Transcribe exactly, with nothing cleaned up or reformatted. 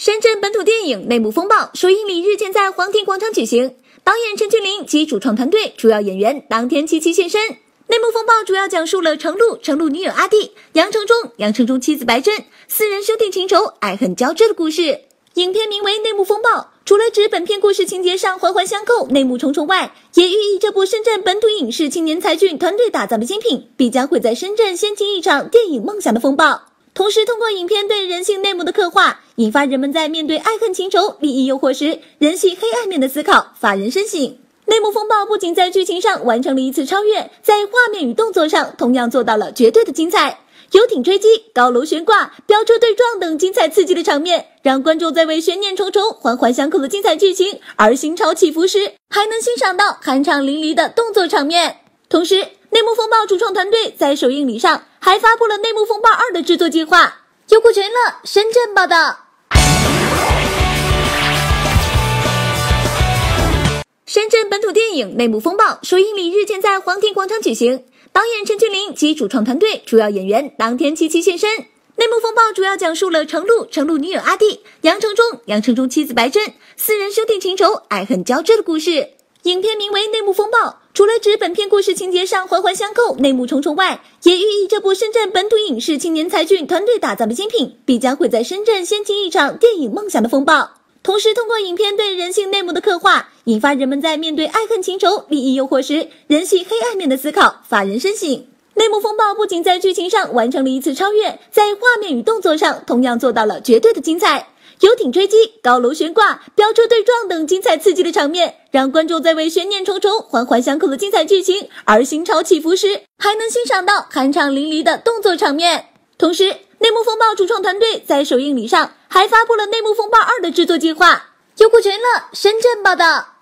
深圳本土电影《内幕风暴》首映礼日前在皇庭广场举行，导演陈俊霖及主创团队、主要演员当天齐齐现身。《内幕风暴》主要讲述了程璐、程璐女友阿弟、杨承忠、杨承忠妻子白珍四人兄弟情仇、爱恨交织的故事。影片名为《内幕风暴》，除了指本片故事情节上环环相扣、内幕重重外，也寓意这部深圳本土影视青年才俊团队打造的精品，必将会在深圳掀起一场电影梦想的风暴。同时，通过影片对人性内幕的刻画，引发人们在面对爱恨情仇、利益诱惑时，人性黑暗面的思考，发人深省。内幕风暴不仅在剧情上完成了一次超越，在画面与动作上同样做到了绝对的精彩。游艇追击、高楼悬挂、飙车对撞等精彩刺激的场面，让观众在为悬念重重、环环相扣的精彩剧情而心潮起伏时，还能欣赏到酣畅淋漓的动作场面。同时，内幕风暴主创团队在首映礼上还发布了《内幕风暴二》的制作计划。优酷全乐深圳报道。深圳本土电影《内幕风暴》首映礼日前在皇庭广场举行，导演陈俊霖及主创团队、主要演员当天齐齐现身。《内幕风暴》主要讲述了程璐、程璐女友阿弟、杨承忠、杨承忠妻子白珍四人兄弟情仇、爱恨交织的故事。影片名为《内幕风暴》，除了指本片故事情节上环环相扣、内幕重重外，也寓意这部深圳本土影视青年才俊团队打造的精品，必将会在深圳掀起一场电影梦想的风暴。同时，通过影片对人性内幕的刻画，引发人们在面对爱恨情仇、利益诱惑时，人性黑暗面的思考，发人深省。内幕风暴不仅在剧情上完成了一次超越，在画面与动作上同样做到了绝对的精彩。游艇追击、高楼悬挂、飙车对撞等精彩刺激的场面，让观众在为悬念重重、环环相扣的精彩剧情而心潮起伏时，还能欣赏到酣畅淋漓的动作场面。同时，内幕风暴主创团队在首映礼上还发布了《内幕风暴二》的制作计划。优酷全乐深圳报道。